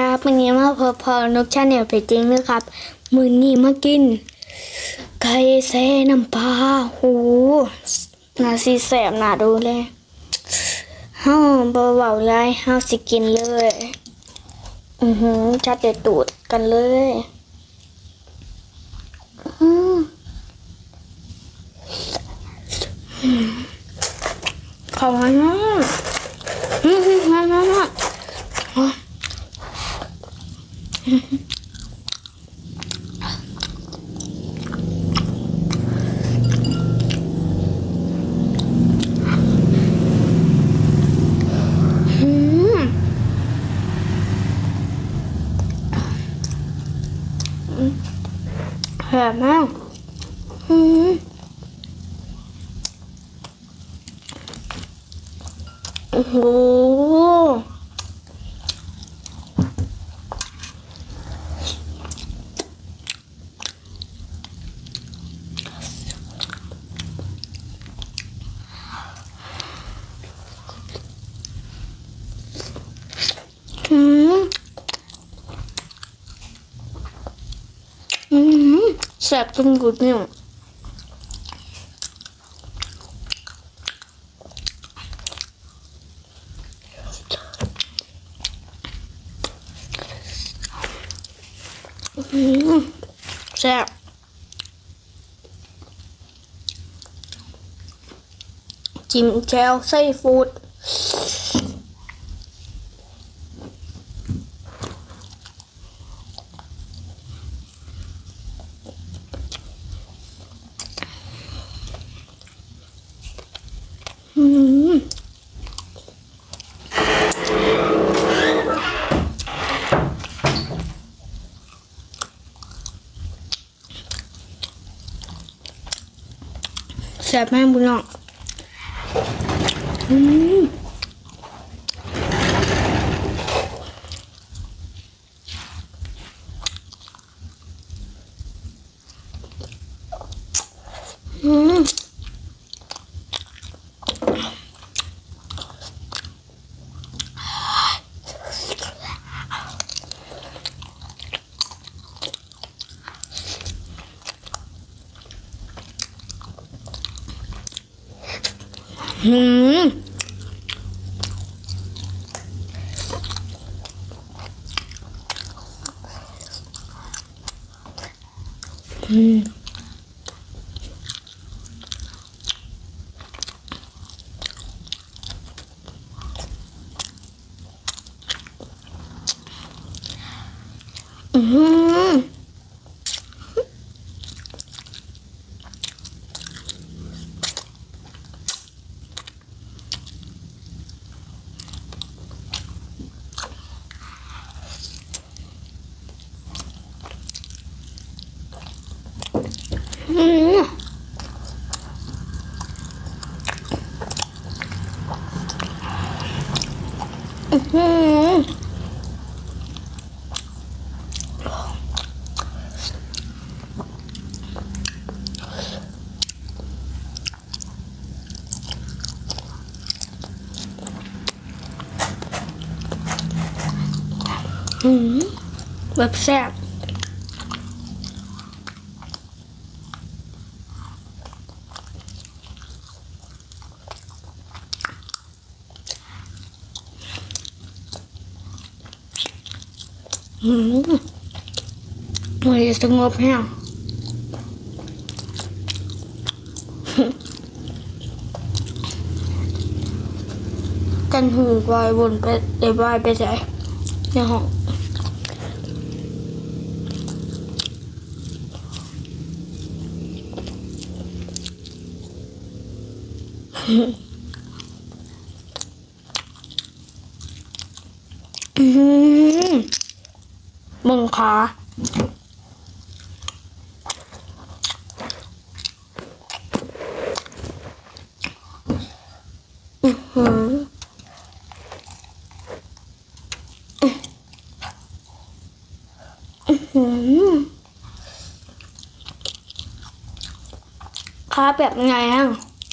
ครับวันนี้มาพอนกชาแนลเพจจริงนะครับมื้อนี้มากินไก่แซ่น้ำปลาหูน่าสิแซ่บน่าดูเลยเฮาบ่เว้าหลายเฮาสิกินเลยจัดเด็ดตูดกันเลยขอบคุณนะแซ่บมากโอ้โหแซ่บจนกุดเนี่ยแซ่บจิ้มแจ่วไส้ฟูดแซ่บมากบุญน้องแบบแซ่บมันสงบแห้งกันหูวายวนไปได้วายไปใส่ในห้องมึงขาขาแบบไงอ่ะ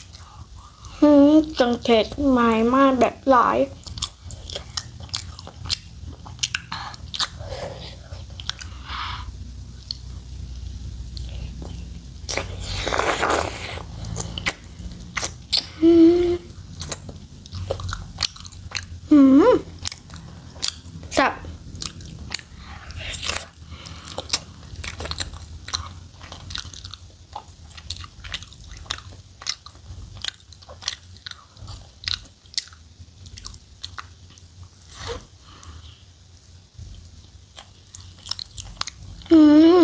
จังเข็ดไม้มากแบบหลายอืม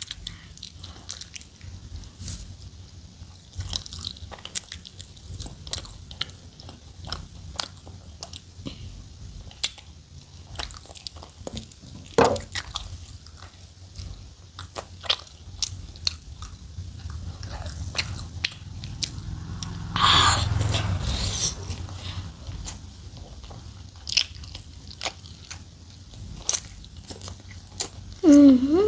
อืม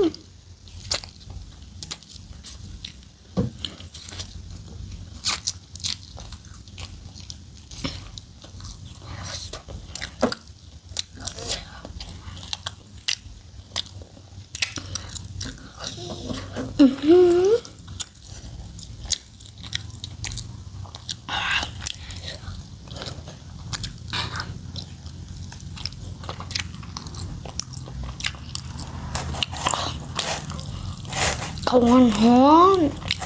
เขาหอนฮ้อน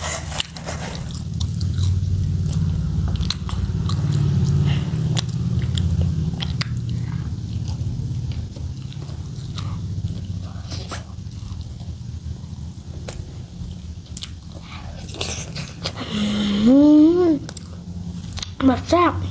แบบแซ่บ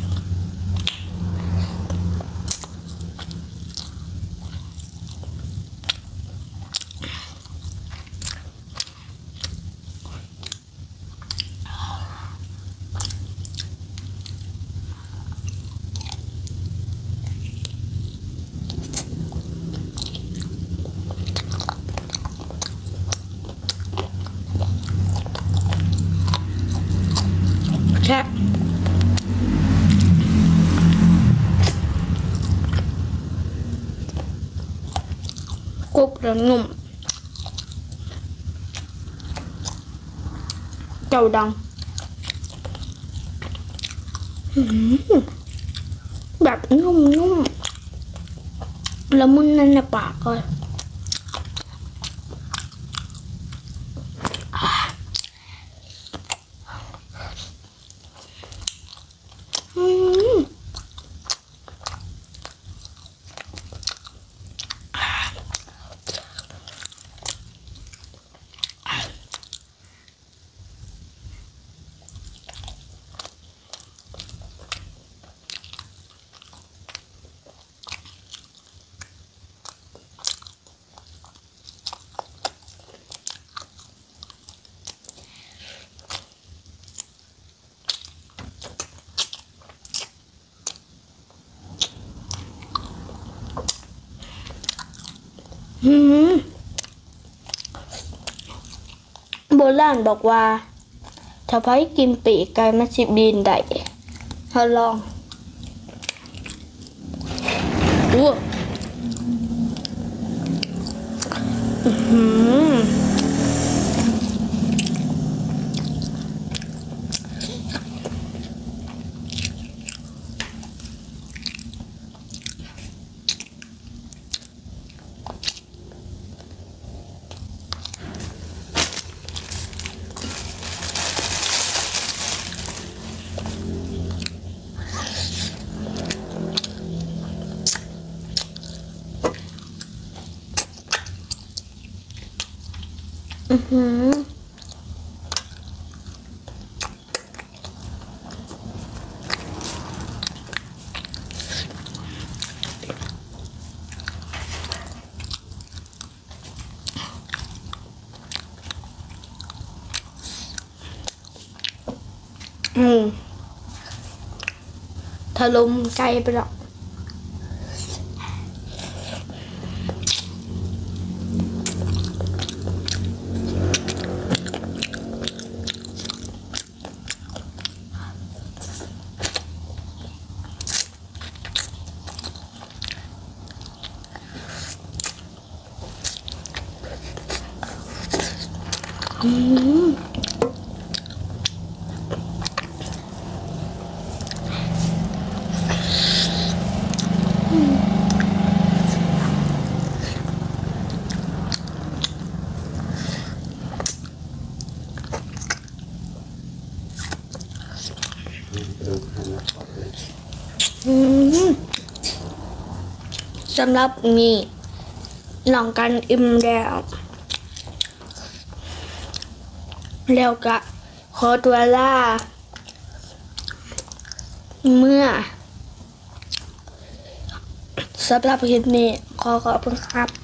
แซ่บกรุบแล้วนุ่มเจ้าดังแบบนุ่มๆละมุนนั่นในปากเลยอืมอืมโบราณบอกว่าถ้าไผกินปีกไก่มันสิบินได้เขาลองอู้หือถล่มไกลไปหรอกสำหรับนี่ลองกันอิ่มแล้วแล้วก็ขอตัวลาเมื่อสำหรับคลิปนี้ขอขอบคุณครับ